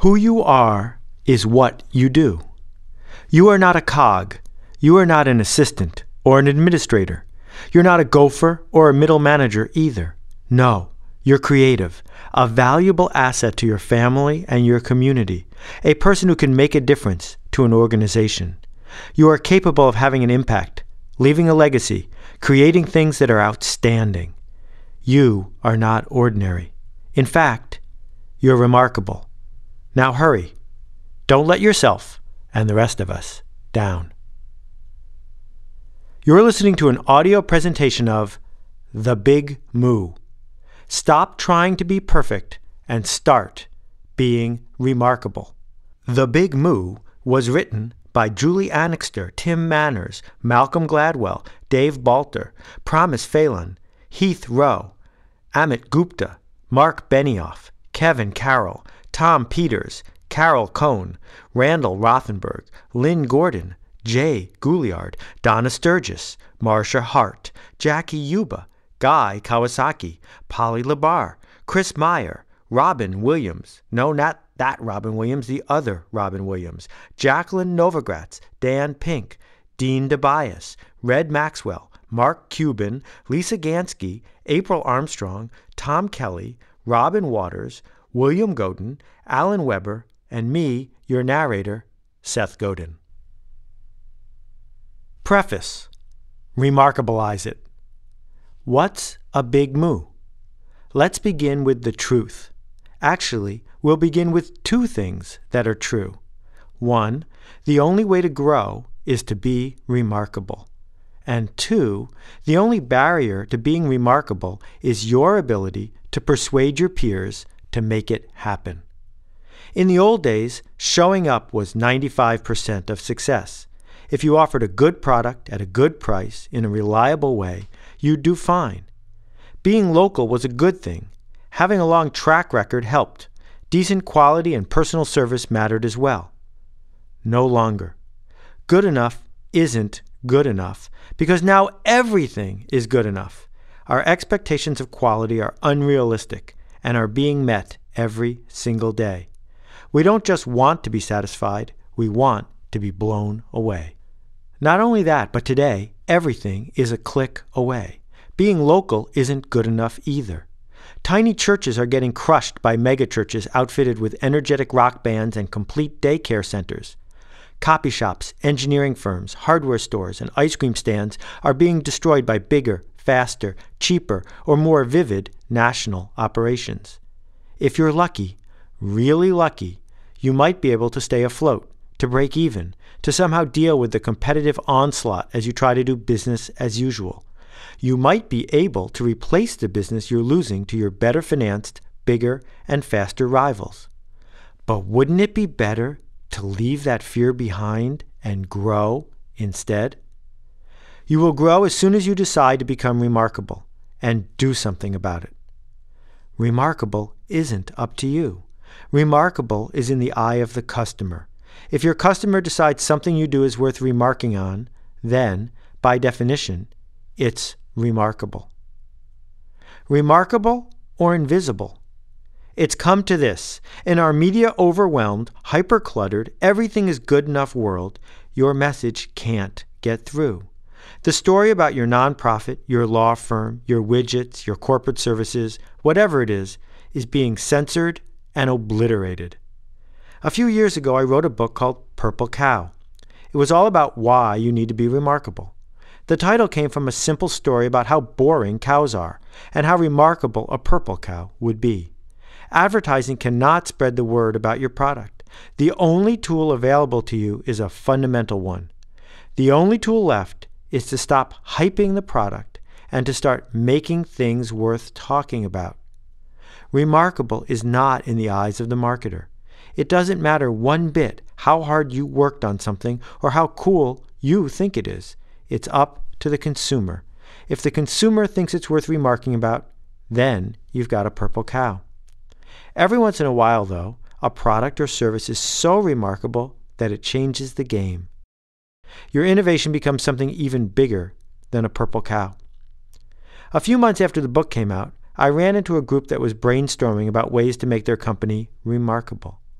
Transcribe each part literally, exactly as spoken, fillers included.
Who you are is what you do. You are not a cog. You are not an assistant or an administrator. You're not a gopher or a middle manager either. No, you're creative, a valuable asset to your family and your community, a person who can make a difference to an organization. You are capable of having an impact, leaving a legacy, creating things that are outstanding. You are not ordinary. In fact, you're remarkable. Now hurry. Don't let yourself and the rest of us down. You're listening to an audio presentation of The Big Moo. Stop trying to be perfect and start being remarkable. The Big Moo was written by Julie Annixter, Tim Manners, Malcolm Gladwell, Dave Balter, Promise Phelan, Heath Rowe, Amit Gupta, Mark Benioff, Kevin Carroll, Tom Peters, Carol Cohn, Randall Rothenberg, Lynn Gordon, Jay Gouliard, Donna Sturgis, Marcia Hart, Jackie Yuba, Guy Kawasaki, Polly LeBar, Chris Meyer, Robin Williams, no, not that Robin Williams, the other Robin Williams, Jacqueline Novogratz, Dan Pink, Dean DeBias, Red Maxwell, Mark Cuban, Lisa Gansky, April Armstrong, Tom Kelly, Robyn Waters, William Godin, Alan Weber, and me, your narrator, Seth Godin. Preface. Remarkabalize it. What's a big moo? Let's begin with the truth. Actually, we'll begin with two things that are true. One, the only way to grow is to be remarkable. And two, the only barrier to being remarkable is your ability to persuade your peers to make it happen. In the old days, showing up was ninety-five percent of success. If you offered a good product at a good price in a reliable way, you'd do fine. Being local was a good thing. Having a long track record helped. Decent quality and personal service mattered as well. No longer. Good enough isn't good enough because now everything is good enough. Our expectations of quality are unrealistic and are being met every single day. We don't just want to be satisfied, we want to be blown away. Not only that, but today, everything is a click away. Being local isn't good enough either. Tiny churches are getting crushed by megachurches outfitted with energetic rock bands and complete daycare centers. Copy shops, engineering firms, hardware stores, and ice cream stands are being destroyed by bigger, faster, cheaper, or more vivid national operations. If you're lucky, really lucky, you might be able to stay afloat, to break even, to somehow deal with the competitive onslaught as you try to do business as usual. You might be able to replace the business you're losing to your better financed, bigger, and faster rivals. But wouldn't it be better to leave that fear behind and grow instead? You will grow as soon as you decide to become remarkable and do something about it. Remarkable isn't up to you. Remarkable is in the eye of the customer. If your customer decides something you do is worth remarking on, then, by definition, it's remarkable. Remarkable or invisible? It's come to this. In our media-overwhelmed, hyper-cluttered, everything is good enough world, your message can't get through. The story about your nonprofit, your law firm, your widgets, your corporate services, whatever it is, is being censored and obliterated. A few years ago, I wrote a book called Purple Cow. It was all about why you need to be remarkable. The title came from a simple story about how boring cows are and how remarkable a purple cow would be. Advertising cannot spread the word about your product. The only tool available to you is a fundamental one. The only tool left is to stop hyping the product and to start making things worth talking about. Remarkable is not in the eyes of the marketer. It doesn't matter one bit how hard you worked on something or how cool you think it is. It's up to the consumer. If the consumer thinks it's worth remarking about, then you've got a purple cow. Every once in a while, though, a product or service is so remarkable that it changes the game. Your innovation becomes something even bigger than a purple cow. A few months after the book came out, I ran into a group that was brainstorming about ways to make their company remarkable.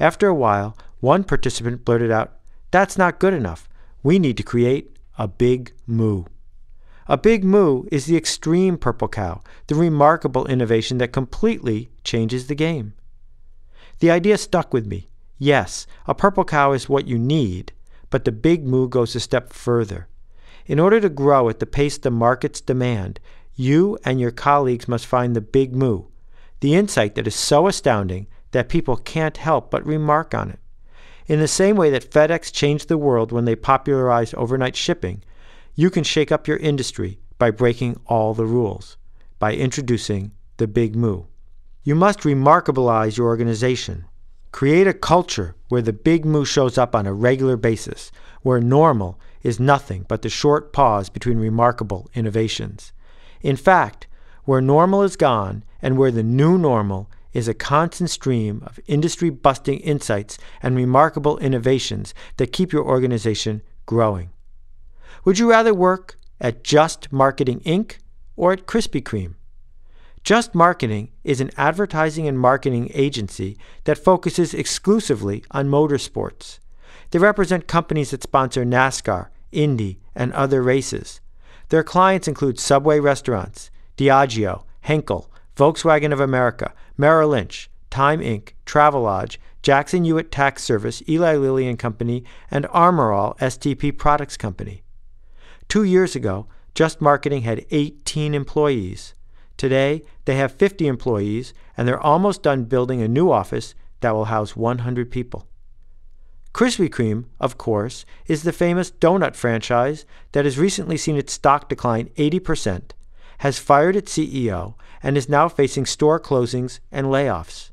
After a while, one participant blurted out, "That's not good enough. We need to create a Big Moo." A Big Moo is the extreme purple cow, the remarkable innovation that completely changes the game. The idea stuck with me. Yes, a purple cow is what you need, but the Big Moo goes a step further. In order to grow at the pace the markets demand, you and your colleagues must find the Big Moo, the insight that is so astounding that people can't help but remark on it. In the same way that FedEx changed the world when they popularized overnight shipping, you can shake up your industry by breaking all the rules, by introducing the Big Moo. You must remarkabalize your organization. Create a culture where the Big Moo shows up on a regular basis, where normal is nothing but the short pause between remarkable innovations. In fact, where normal is gone and where the new normal is a constant stream of industry-busting insights and remarkable innovations that keep your organization growing. Would you rather work at Just Marketing Incorporated or at Krispy Kreme? Just Marketing is an advertising and marketing agency that focuses exclusively on motorsports. They represent companies that sponsor NASCAR, Indy, and other races. Their clients include Subway restaurants, Diageo, Henkel, Volkswagen of America, Merrill Lynch, Time Incorporated, Travelodge, Jackson Hewitt Tax Service, Eli Lilly and Company, and Armor All S T P Products Company. Two years ago, Just Marketing had eighteen employees. Today, they have fifty employees, and they're almost done building a new office that will house one hundred people. Krispy Kreme, of course, is the famous donut franchise that has recently seen its stock decline eighty percent, has fired its C E O, and is now facing store closings and layoffs.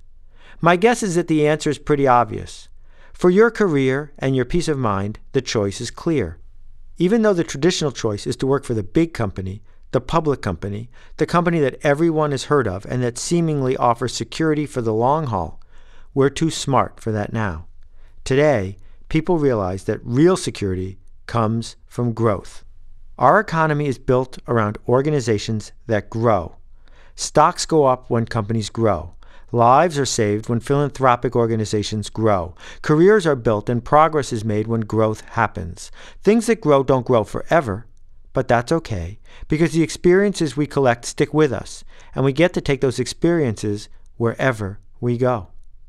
My guess is that the answer is pretty obvious. For your career and your peace of mind, the choice is clear. Even though the traditional choice is to work for the big company, the public company, the company that everyone has heard of and that seemingly offers security for the long haul, we're too smart for that now. Today, people realize that real security comes from growth. Our economy is built around organizations that grow. Stocks go up when companies grow. Lives are saved when philanthropic organizations grow. Careers are built and progress is made when growth happens. Things that grow don't grow forever, but that's okay, because the experiences we collect stick with us, and we get to take those experiences wherever we go.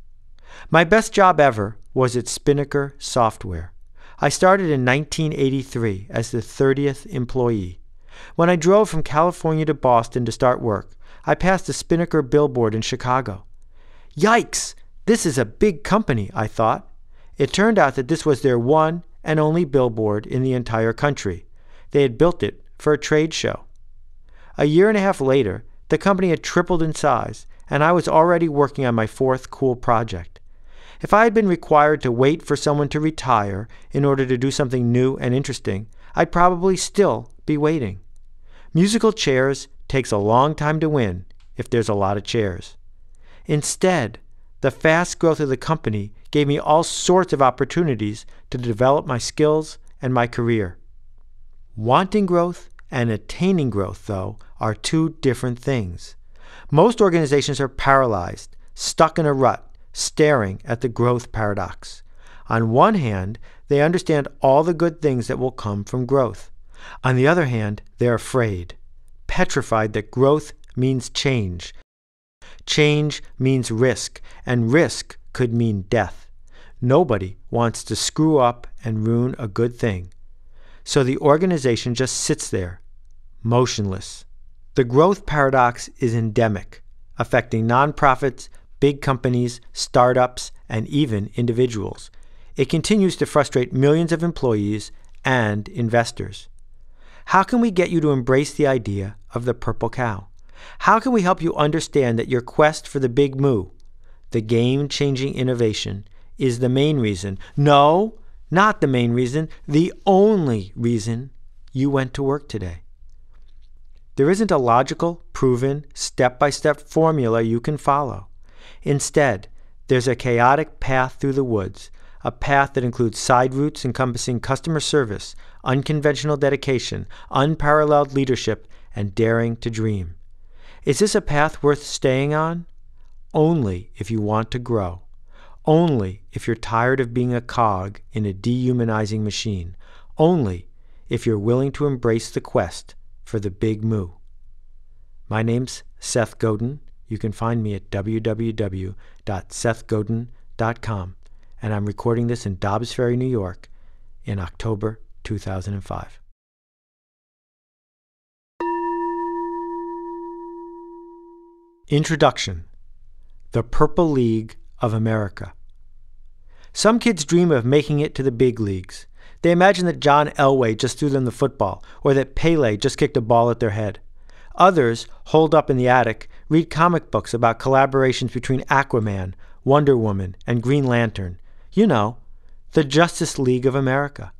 My best job ever was at Spinnaker Software. I started in nineteen eighty-three as the thirtieth employee. When I drove from California to Boston to start work, I passed a Spinnaker billboard in Chicago. Yikes! This is a big company, I thought. It turned out that this was their one and only billboard in the entire country. They had built it for a trade show. A year and a half later, the company had tripled in size, and I was already working on my fourth cool project. If I had been required to wait for someone to retire in order to do something new and interesting, I'd probably still be waiting. Musical chairs takes a long time to win if there's a lot of chairs. Instead, the fast growth of the company gave me all sorts of opportunities to develop my skills and my career. Wanting growth and attaining growth, though, are two different things. Most organizations are paralyzed, stuck in a rut, staring at the growth paradox. On one hand, they understand all the good things that will come from growth. On the other hand, they're afraid, petrified that growth means change. Change means risk, and risk could mean death. Nobody wants to screw up and ruin a good thing. So the organization just sits there, motionless. The growth paradox is endemic, affecting nonprofits, big companies, startups, and even individuals. It continues to frustrate millions of employees and investors. How can we get you to embrace the idea of the purple cow? How can we help you understand that your quest for the Big Moo, the game-changing innovation, is the main reason, no, not the main reason, the only reason you went to work today? There isn't a logical, proven, step-by-step formula you can follow. Instead, there's a chaotic path through the woods, a path that includes side routes encompassing customer service, unconventional dedication, unparalleled leadership, and daring to dream. Is this a path worth staying on? Only if you want to grow. only if you're tired of being a cog in a dehumanizing machine, only if you're willing to embrace the quest for the Big Moo. My name's Seth Godin. You can find me at w w w dot seth godin dot com, and I'm recording this in Dobbs Ferry, New York in October two thousand five. Introduction. The Purple League of America. Some kids dream of making it to the big leagues. They imagine that John Elway just threw them the football, or that Pele just kicked a ball at their head. Others, holed up in the attic, read comic books about collaborations between Aquaman, Wonder Woman, and Green Lantern. You know, the Justice League of America.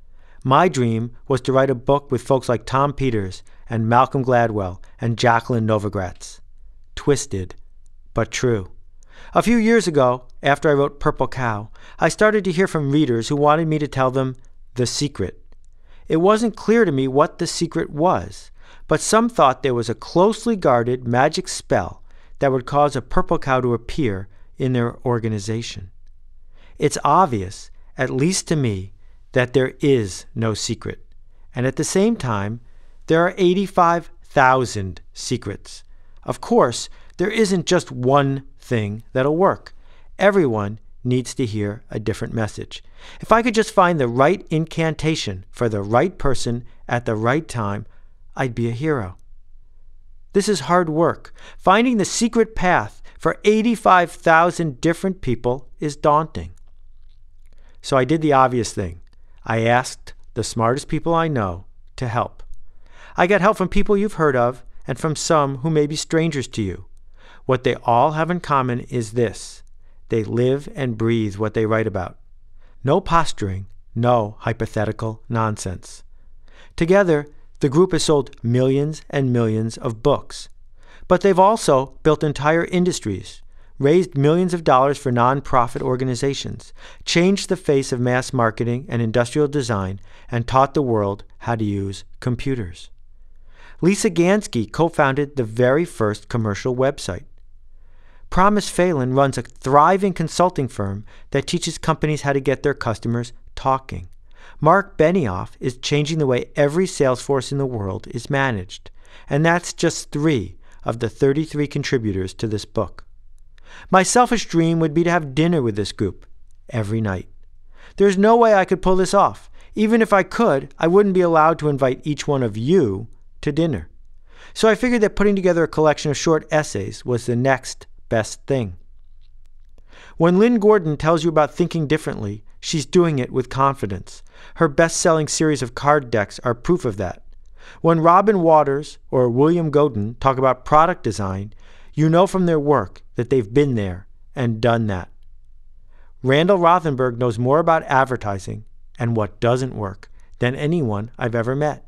My dream was to write a book with folks like Tom Peters and Malcolm Gladwell and Jacqueline Novogratz. Twisted, but true. A few years ago, after I wrote Purple Cow, I started to hear from readers who wanted me to tell them the secret. It wasn't clear to me what the secret was, but some thought there was a closely guarded magic spell that would cause a purple cow to appear in their organization. It's obvious, at least to me, that there is no secret, and at the same time, there are eighty-five thousand secrets. Of course, there isn't just one thing that'll work. Everyone needs to hear a different message. If I could just find the right incantation for the right person at the right time, I'd be a hero. This is hard work. Finding the secret path for eighty-five thousand different people is daunting. So I did the obvious thing. I asked the smartest people I know to help. I got help from people you've heard of and from some who may be strangers to you. What they all have in common is this: they live and breathe what they write about. No posturing, no hypothetical nonsense. Together, the group has sold millions and millions of books. But they've also built entire industries, raised millions of dollars for nonprofit organizations, changed the face of mass marketing and industrial design, and taught the world how to use computers. Lisa Gansky co-founded the very first commercial website. Promise Phelan runs a thriving consulting firm that teaches companies how to get their customers talking. Mark Benioff is changing the way every sales force in the world is managed. And that's just three of the thirty-three contributors to this book. My selfish dream would be to have dinner with this group every night. There's no way I could pull this off. Even if I could, I wouldn't be allowed to invite each one of you to dinner. So I figured that putting together a collection of short essays was the next best thing. When Lynn Gordon tells you about thinking differently, she's doing it with confidence. Her best-selling series of card decks are proof of that. When Robyn Waters or William Godin talk about product design, you know from their work that they've been there and done that. Randall Rothenberg knows more about advertising and what doesn't work than anyone I've ever met.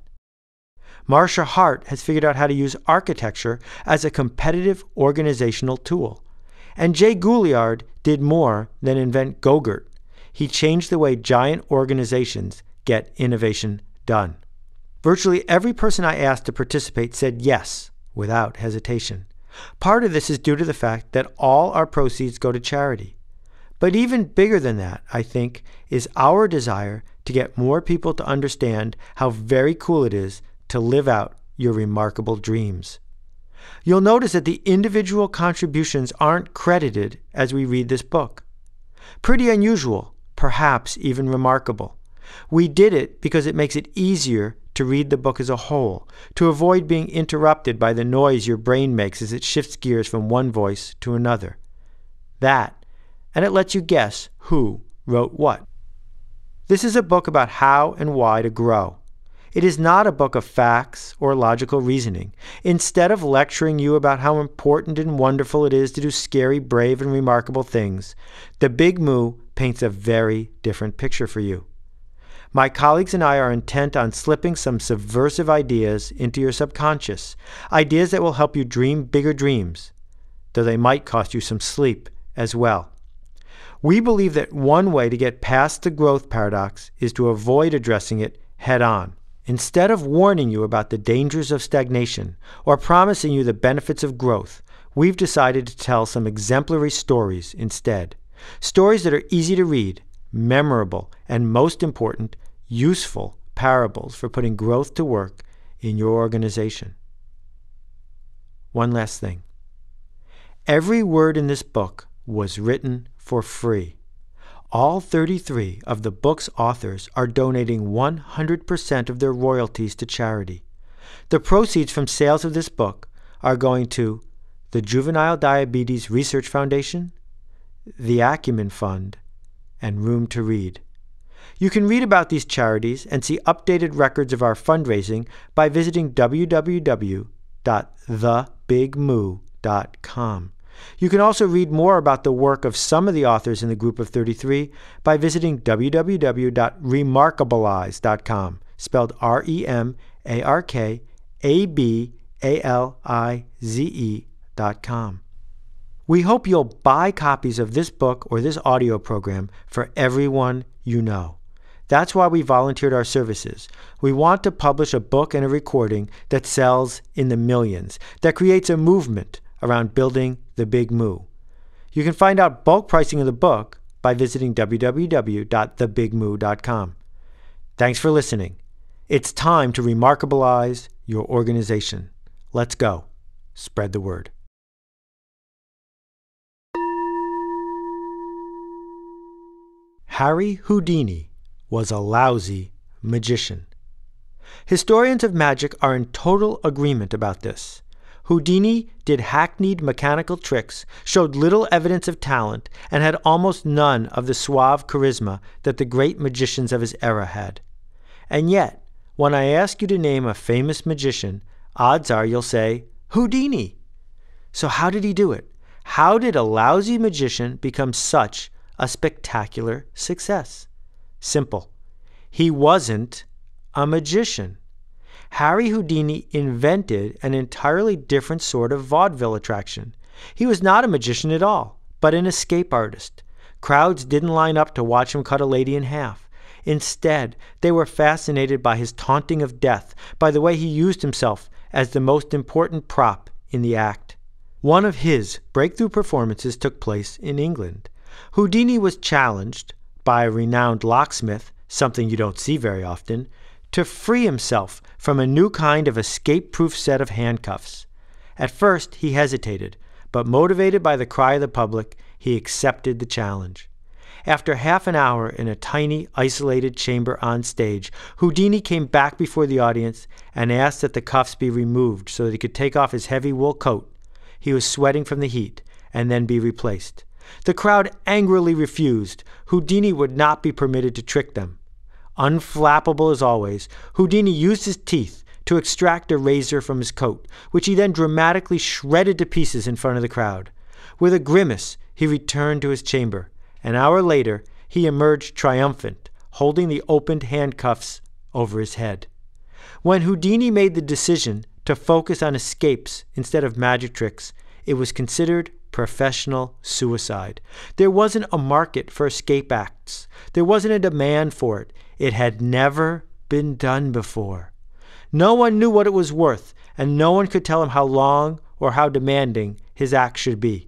Marcia Hart has figured out how to use architecture as a competitive organizational tool. And Jay Gouliard did more than invent Go-Gurt. He changed the way giant organizations get innovation done. Virtually every person I asked to participate said yes, without hesitation. Part of this is due to the fact that all our proceeds go to charity. But even bigger than that, I think, is our desire to get more people to understand how very cool it is to live out your remarkable dreams. You'll notice that the individual contributions aren't credited as we read this book. Pretty unusual, perhaps even remarkable. We did it because it makes it easier to read the book as a whole, to avoid being interrupted by the noise your brain makes as it shifts gears from one voice to another. That, and it lets you guess who wrote what. This is a book about how and why to grow. It is not a book of facts or logical reasoning. Instead of lecturing you about how important and wonderful it is to do scary, brave, and remarkable things, the Big Moo paints a very different picture for you. My colleagues and I are intent on slipping some subversive ideas into your subconscious, ideas that will help you dream bigger dreams, though they might cost you some sleep as well. We believe that one way to get past the growth paradox is to avoid addressing it head on. Instead of warning you about the dangers of stagnation or promising you the benefits of growth, we've decided to tell some exemplary stories instead. Stories that are easy to read, memorable, and most important, useful parables for putting growth to work in your organization. One last thing. Every word in this book was written for free. All thirty-three of the book's authors are donating one hundred percent of their royalties to charity. The proceeds from sales of this book are going to the Juvenile Diabetes Research Foundation, the Acumen Fund, and Room to Read. You can read about these charities and see updated records of our fundraising by visiting w w w dot the big moo dot com. You can also read more about the work of some of the authors in the group of thirty-three by visiting w w w dot remarkabalize dot com, spelled R E M A R K A B A L I Z E dot com. We hope you'll buy copies of this book or this audio program for everyone you know. That's why we volunteered our services. We want to publish a book and a recording that sells in the millions, that creates a movement around building the Big Moo. You can find out bulk pricing of the book by visiting w w w dot the big moo dot com. Thanks for listening. It's time to remarkabalize your organization. Let's go. Spread the word. Harry Houdini was a lousy magician. Historians of magic are in total agreement about this. Houdini did hackneyed mechanical tricks, showed little evidence of talent, and had almost none of the suave charisma that the great magicians of his era had. And yet, when I ask you to name a famous magician, odds are you'll say, Houdini. So how did he do it? How did a lousy magician become such a spectacular success? Simple. He wasn't a magician. Harry Houdini invented an entirely different sort of vaudeville attraction. He was not a magician at all, but an escape artist. Crowds didn't line up to watch him cut a lady in half. Instead, they were fascinated by his taunting of death, by the way he used himself as the most important prop in the act. One of his breakthrough performances took place in England. Houdini was challenged by a renowned locksmith, something you don't see very often, to free himself from a new kind of escape-proof set of handcuffs. At first, he hesitated, but motivated by the cry of the public, he accepted the challenge. After half an hour in a tiny, isolated chamber on stage, Houdini came back before the audience and asked that the cuffs be removed so that he could take off his heavy wool coat. He was sweating from the heat, and then be replaced. The crowd angrily refused. Houdini would not be permitted to trick them. Unflappable as always, Houdini used his teeth to extract a razor from his coat, which he then dramatically shredded to pieces in front of the crowd. With a grimace, he returned to his chamber. An hour later, he emerged triumphant, holding the opened handcuffs over his head. When Houdini made the decision to focus on escapes instead of magic tricks, it was considered professional suicide. There wasn't a market for escape acts. There wasn't a demand for it. It had never been done before. No one knew what it was worth, and no one could tell him how long or how demanding his act should be.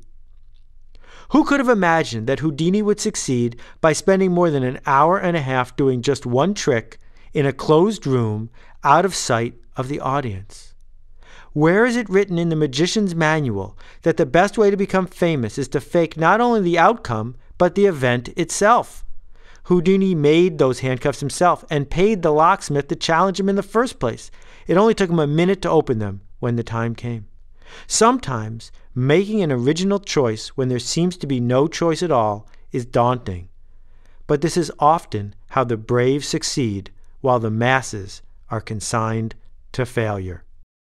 Who could have imagined that Houdini would succeed by spending more than an hour and a half doing just one trick in a closed room out of sight of the audience? Where is it written in the magician's manual that the best way to become famous is to fake not only the outcome, but the event itself? Houdini made those handcuffs himself and paid the locksmith to challenge him in the first place. It only took him a minute to open them when the time came. Sometimes, making an original choice when there seems to be no choice at all is daunting. But this is often how the brave succeed while the masses are consigned to failure.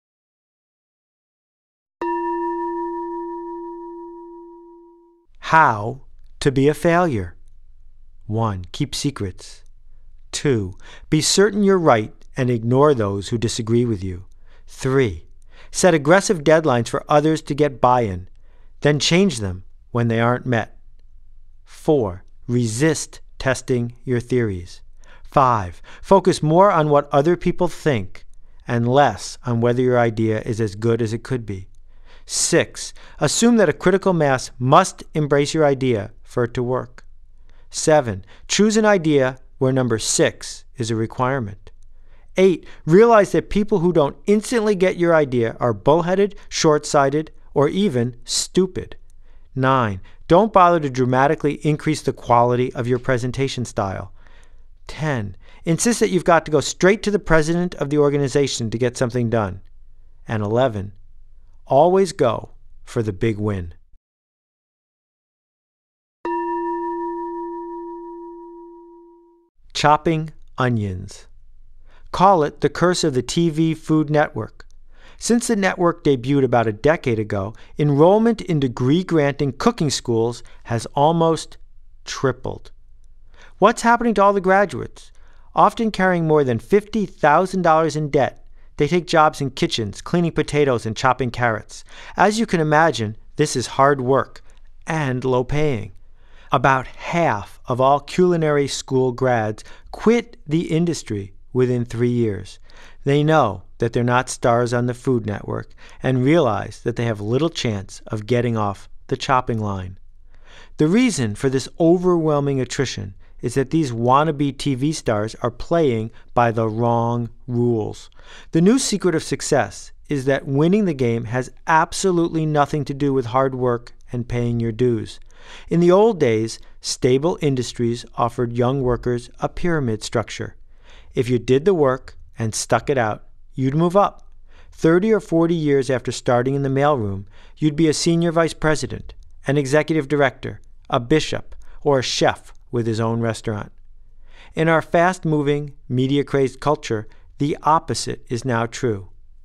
How to be a failure. One. Keep secrets. Two. Be certain you're right and ignore those who disagree with you. Three. Set aggressive deadlines for others to get buy-in, then change them when they aren't met. Four. Resist testing your theories. Five. Focus more on what other people think and less on whether your idea is as good as it could be. Six. Assume that a critical mass must embrace your idea for it to work. Seven, choose an idea where number six is a requirement. Eight, realize that people who don't instantly get your idea are bullheaded, short-sighted, or even stupid. Nine, don't bother to dramatically increase the quality of your presentation style. Ten, insist that you've got to go straight to the president of the organization to get something done. And eleven, always go for the big win. Chopping onions. Call it the curse of the T V Food Network. Since the network debuted about a decade ago, enrollment in degree-granting cooking schools has almost tripled. What's happening to all the graduates? Often carrying more than fifty thousand dollars in debt, they take jobs in kitchens, cleaning potatoes and chopping carrots. As you can imagine, this is hard work and low-paying. About half of all culinary school grads quit the industry within three years. They know that they're not stars on the Food Network and realize that they have little chance of getting off the chopping line. The reason for this overwhelming attrition is that these wannabe T V stars are playing by the wrong rules. The new secret of success is that winning the game has absolutely nothing to do with hard work and paying your dues. In the old days, stable industries offered young workers a pyramid structure. If you did the work and stuck it out, you'd move up. Thirty or forty years after starting in the mailroom, you'd be a senior vice president, an executive director, a bishop, or a chef with his own restaurant. In our fast-moving, media-crazed culture, the opposite is now true.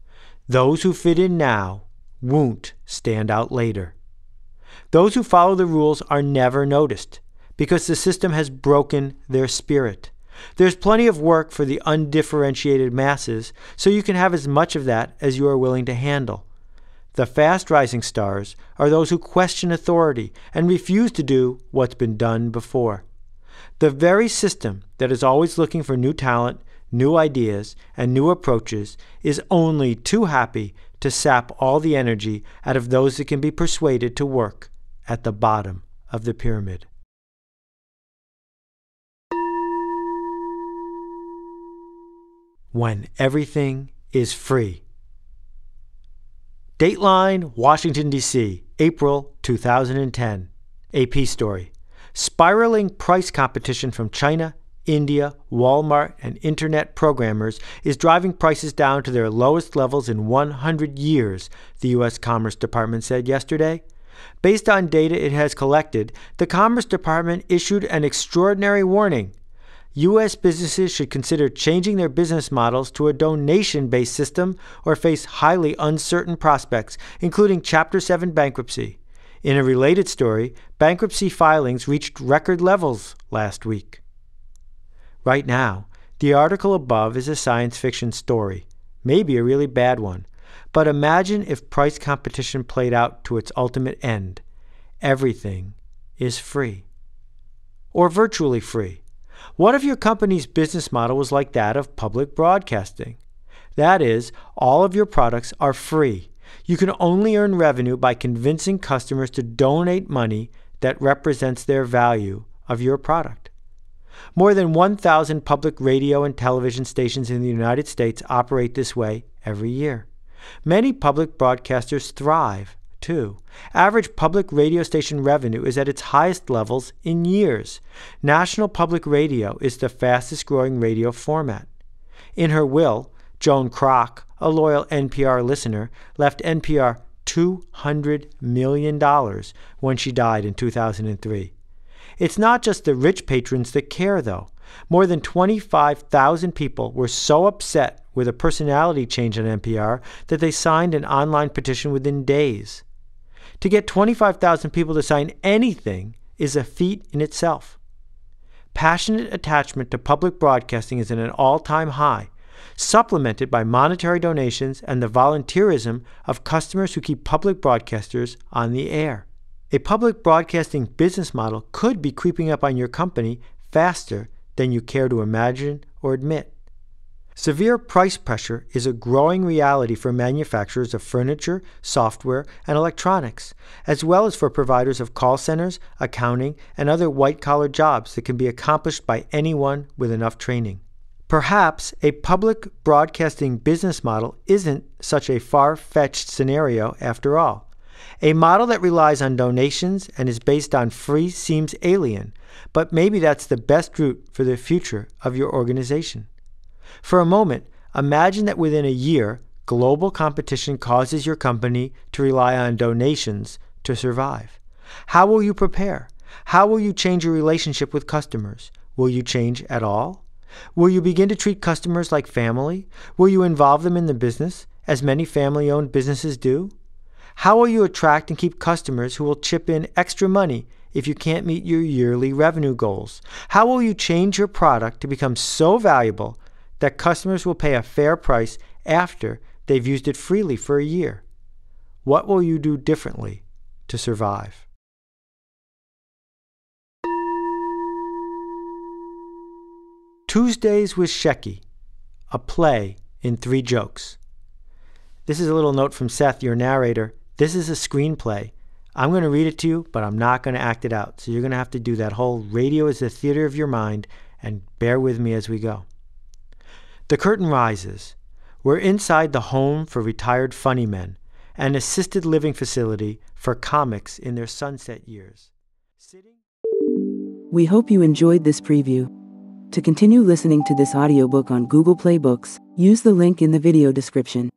Those who fit in now won't stand out later. Those who follow the rules are never noticed because the system has broken their spirit. There's plenty of work for the undifferentiated masses, so you can have as much of that as you are willing to handle. The fast-rising stars are those who question authority and refuse to do what's been done before. The very system that is always looking for new talent, new ideas, and new approaches is only too happy to sap all the energy out of those that can be persuaded to work at the bottom of the pyramid. When everything is free. Dateline, Washington, D C, April two thousand ten. A P story. Spiraling price competition from China, India, Walmart, and internet programmers is driving prices down to their lowest levels in one hundred years, the U S Commerce Department said yesterday. Based on data it has collected, the Commerce Department issued an extraordinary warning. U S businesses should consider changing their business models to a donation-based system or face highly uncertain prospects, including Chapter seven bankruptcy. In a related story, bankruptcy filings reached record levels last week. Right now, the article above is a science fiction story, maybe a really bad one. But imagine if price competition played out to its ultimate end. Everything is free. Or virtually free. What if your company's business model was like that of public broadcasting? That is, all of your products are free. You can only earn revenue by convincing customers to donate money that represents their value of your product. More than one thousand public radio and television stations in the United States operate this way every year. Many public broadcasters thrive, too. Average public radio station revenue is at its highest levels in years. National Public Radio is the fastest-growing radio format. In her will, Joan Kroc, a loyal N P R listener, left N P R two hundred million dollars when she died in two thousand three. It's not just the rich patrons that care, though. More than twenty-five thousand people were so upset with a personality change on N P R that they signed an online petition within days. To get twenty-five thousand people to sign anything is a feat in itself. Passionate attachment to public broadcasting is at an all-time high, supplemented by monetary donations and the volunteerism of customers who keep public broadcasters on the air. A public broadcasting business model could be creeping up on your company faster than you care to imagine or admit. Severe price pressure is a growing reality for manufacturers of furniture, software, and electronics, as well as for providers of call centers, accounting, and other white-collar jobs that can be accomplished by anyone with enough training. Perhaps a public broadcasting business model isn't such a far-fetched scenario after all. A model that relies on donations and is based on free seems alien, but maybe that's the best route for the future of your organization. For a moment, imagine that within a year, global competition causes your company to rely on donations to survive. How will you prepare? How will you change your relationship with customers? Will you change at all? Will you begin to treat customers like family? Will you involve them in the business, as many family-owned businesses do? How will you attract and keep customers who will chip in extra money if you can't meet your yearly revenue goals? How will you change your product to become so valuable that customers will pay a fair price after they've used it freely for a year? What will you do differently to survive? Tuesdays with Shecky, a play in three jokes. This is a little note from Seth, your narrator. This is a screenplay. I'm going to read it to you, but I'm not going to act it out. So you're going to have to do that whole radio is the theater of your mind, and bear with me as we go. The curtain rises. We're inside the home for retired funny men, an assisted living facility for comics in their sunset years. Sitting... We hope you enjoyed this preview. To continue listening to this audiobook on Google Play Books, use the link in the video description.